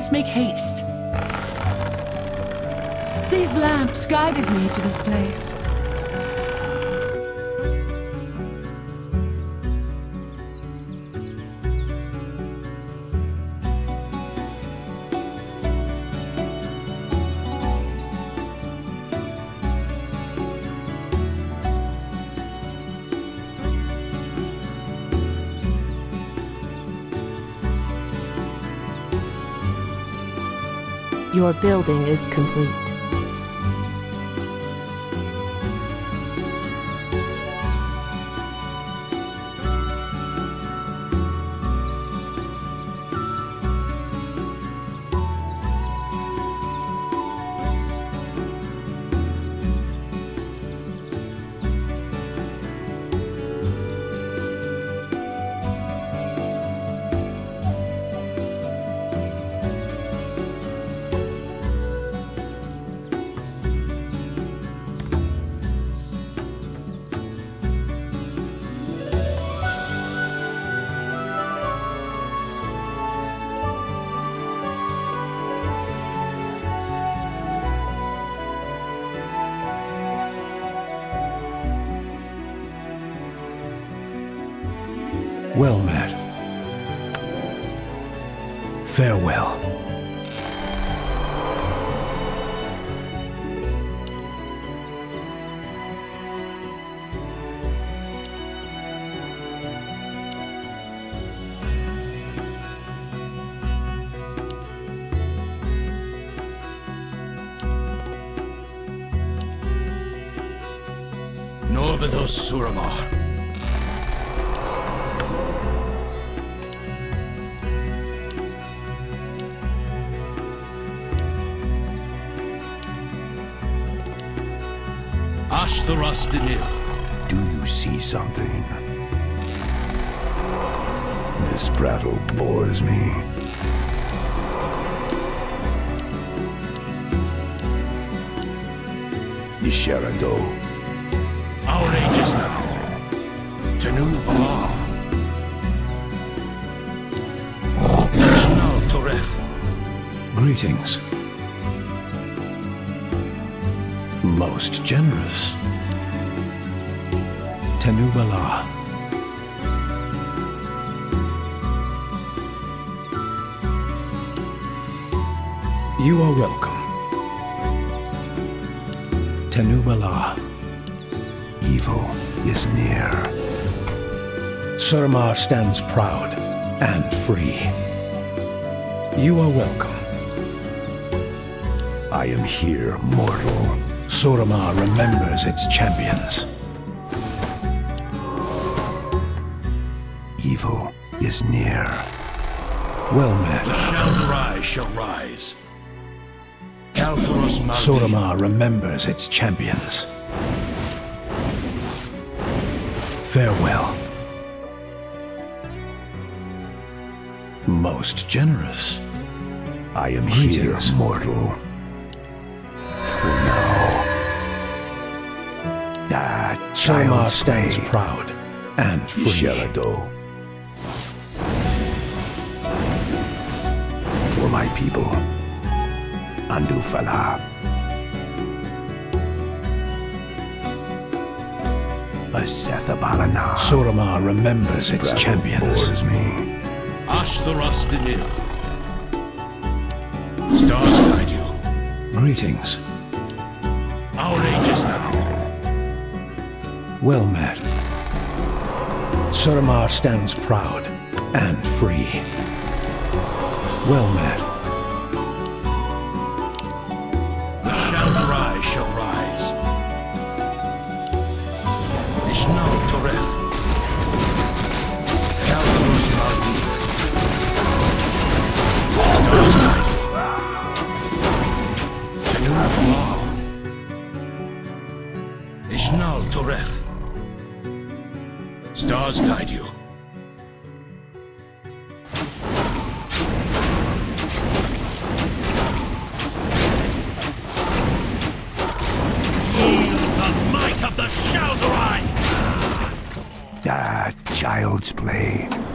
must make haste. These lamps guided me to this place. Your building is complete. Well met. Farewell. Norbathos Suramar. Ashtaras Denil. Do you see something? This prattle bores me. Isharado. Our age is now. Tanu Balar. Mishnal Toref. Greetings. Most generous. Tenubala. You are welcome. Tenubala. Evil is near. Suramar stands proud and free. You are welcome. I am here, mortal. Suramar remembers its champions. Evil is near. Well met. The Shaldarai shall rise. Kaltharos Maldi. Suramar remembers its champions. Farewell. Most generous. I am Greetings. here, mortal. For now. That Suramar child's stands play. proud and free. Isharado. For my people. Andufala. Asethabalana. Suramar remembers its Prattle champions. bores me. Ashtaras Denil. Stars guide you. Greetings. Our age is now. Well met. Suramar stands proud and free. Well met. The Shaldarai shall rise. Mishnal Toref. Kaltharos Maldi. Stars guide you. Tanu Balar. Ishnal Toref. Stars guide you. The might of the Shaldarai! That child's play.